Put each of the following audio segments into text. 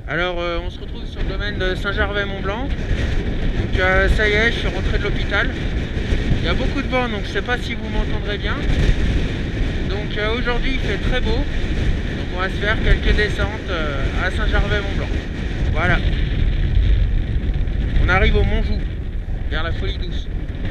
Alors on se retrouve sur le domaine de Saint-Gervais-Mont-Blanc. Donc ça y est, je suis rentré de l'hôpital. Il y a beaucoup de vent, donc je ne sais pas si vous m'entendrez bien. Donc aujourd'hui il fait très beau. Donc on va se faire quelques descentes à Saint-Gervais-Mont-Blanc. Voilà. On arrive au Montjoux, vers la Folie Douce.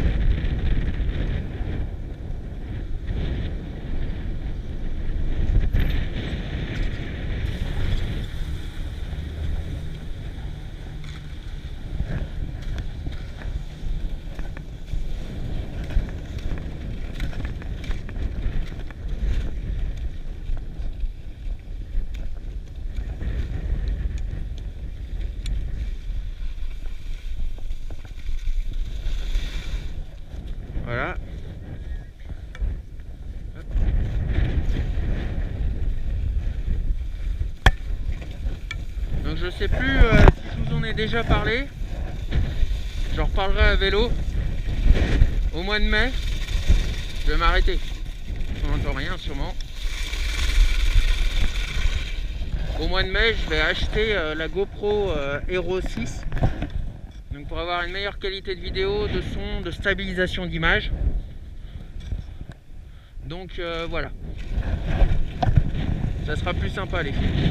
Voilà. Donc je sais plus si je vous en ai déjà parlé. J'en reparlerai à vélo. Au mois de mai, je vais m'arrêter. On n'entend rien sûrement. Au mois de mai, je vais acheter la GoPro Hero 6. Donc pour avoir une meilleure qualité de vidéo, de son, de stabilisation d'image. Donc voilà. Ça sera plus sympa les filles.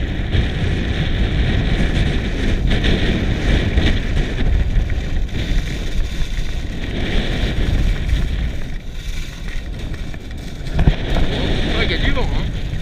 Oh, il y a du vent, hein.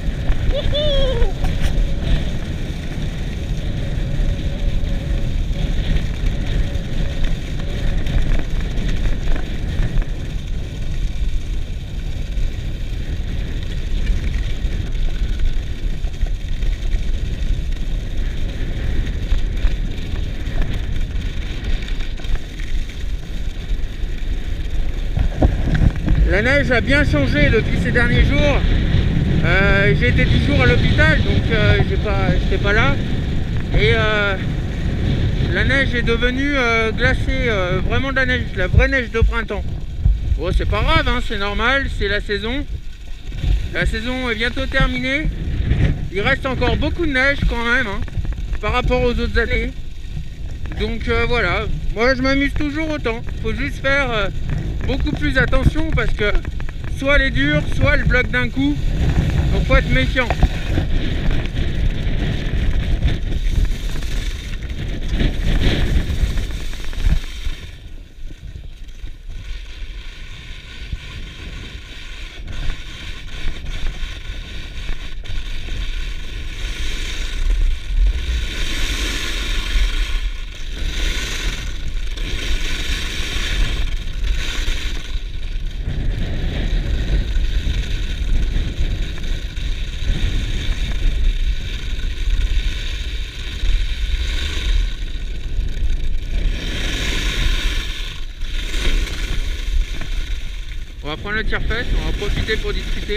La neige a bien changé depuis ces derniers jours. J'ai été 10 jours à l'hôpital, donc j'étais pas là. Et la neige est devenue glacée, vraiment de la vraie neige de printemps. Bon, c'est pas grave, hein, c'est normal, c'est la saison. La saison est bientôt terminée. Il reste encore beaucoup de neige quand même, hein, par rapport aux autres années. Donc voilà, moi je m'amuse toujours autant. Faut juste faire beaucoup plus attention parce que soit elle est dure, soit elle bloque d'un coup. Donc faut être méfiant. On va prendre le tire-fesse, on va en profiter pour discuter.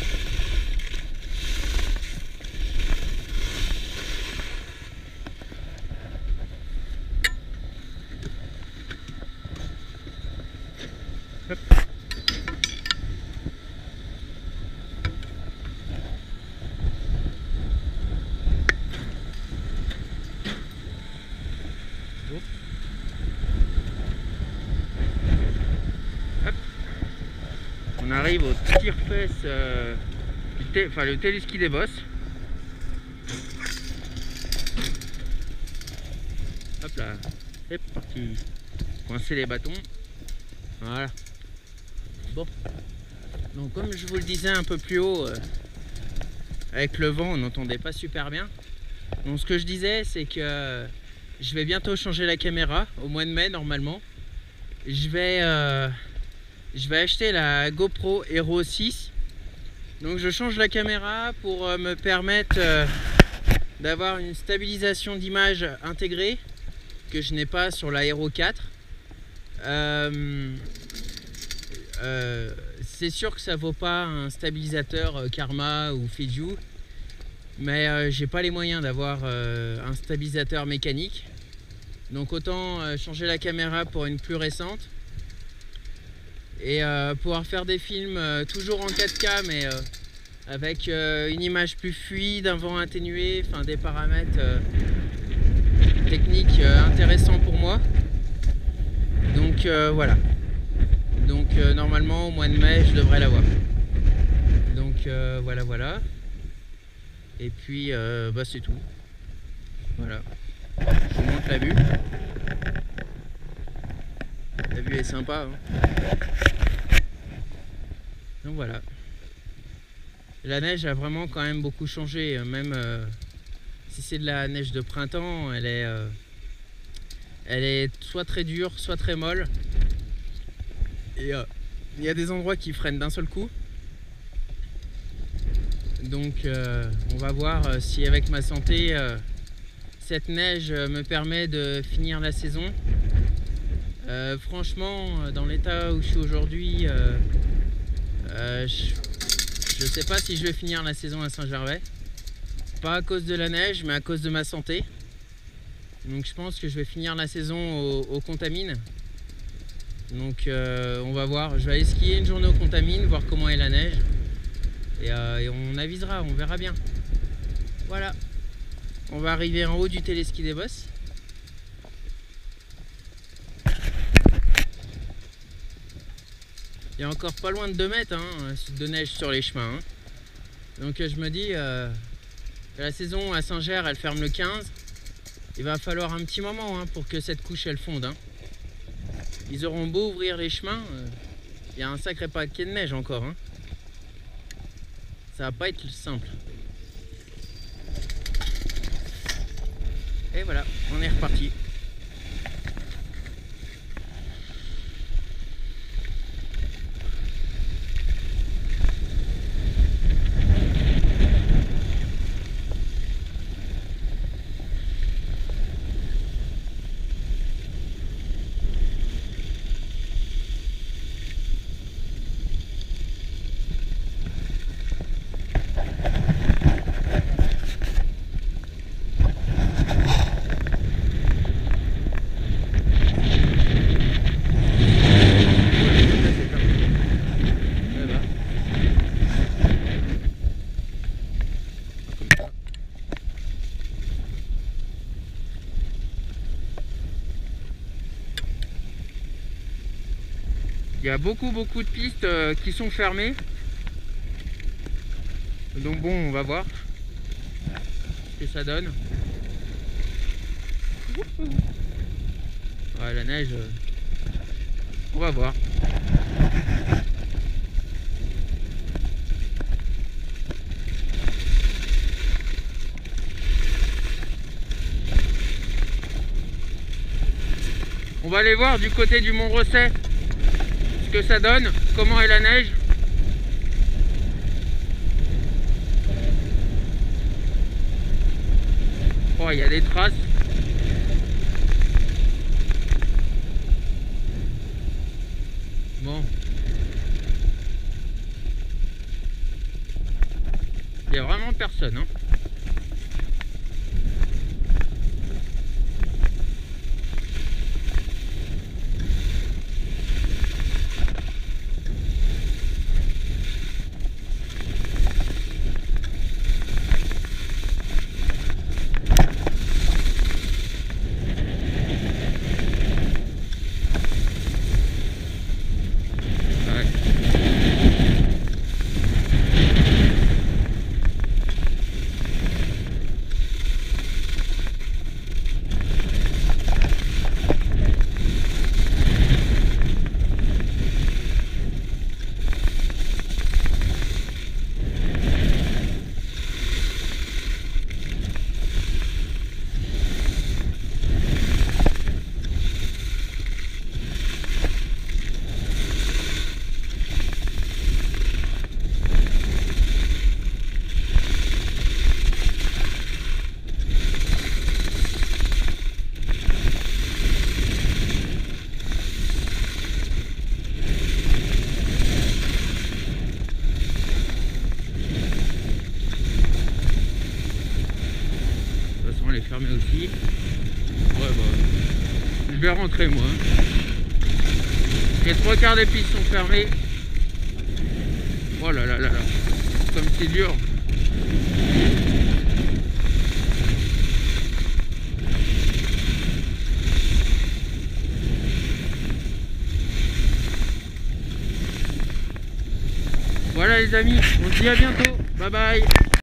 Hop. On arrive au tire-fesse, le téléski des bosses. Hop là, c'est parti. Coincer les bâtons. Voilà. Bon. Donc comme je vous le disais un peu plus haut, avec le vent, on n'entendait pas super bien. Donc ce que je disais, c'est que je vais bientôt changer la caméra, au mois de mai normalement. Je vais acheter la GoPro Hero 6. Donc je change la caméra pour me permettre d'avoir une stabilisation d'image intégrée que je n'ai pas sur la Hero 4. C'est sûr que ça vaut pas un stabilisateur Karma ou Fujitsu, mais j'ai pas les moyens d'avoir un stabilisateur mécanique. Donc autant changer la caméra pour une plus récente et pouvoir faire des films toujours en 4K mais avec une image plus fluide, un vent atténué, enfin des paramètres techniques intéressants pour moi. Donc voilà. Donc normalement au mois de mai je devrais l'avoir. Donc voilà. Et puis bah, c'est tout. Voilà. Je vous montre la vue. La vue est sympa. Hein. Donc voilà. La neige a vraiment quand même beaucoup changé. Même si c'est de la neige de printemps, elle est soit très dure, soit très molle. Et il y a des endroits qui freinent d'un seul coup. Donc on va voir si avec ma santé, cette neige me permet de finir la saison. Franchement, dans l'état où je suis aujourd'hui, je sais pas si je vais finir la saison à Saint-Gervais. Pas à cause de la neige, mais à cause de ma santé. Donc je pense que je vais finir la saison au Contamine. Donc on va voir, je vais aller skier une journée au Contamine, voir comment est la neige. Et on avisera, on verra bien. Voilà. On va arriver en haut du téléski des Bosses. Il y a encore pas loin de 2 mètres hein, de neige sur les chemins. Hein. Donc je me dis, la saison à Saint-Ger, elle ferme le 15. Il va falloir un petit moment hein, pour que cette couche elle fonde. Hein. Ils auront beau ouvrir les chemins, il y a un sacré paquet de neige encore. Hein. Ça va pas être simple. Et voilà, on est reparti. Il y a beaucoup de pistes qui sont fermées. Donc bon, on va voir ce que ça donne. Ouais, la neige, on va voir. On va aller voir du côté du Mont Rosset ce que ça donne, comment est la neige. Oh, il y a des traces. Bon. Il n'y a vraiment personne, hein. Fermé aussi. Ouais, bah, je vais rentrer moi. Les 3/4 des pistes sont fermées. Oh là là là là. comme c'est dur. Voilà les amis, on se dit à bientôt. Bye bye.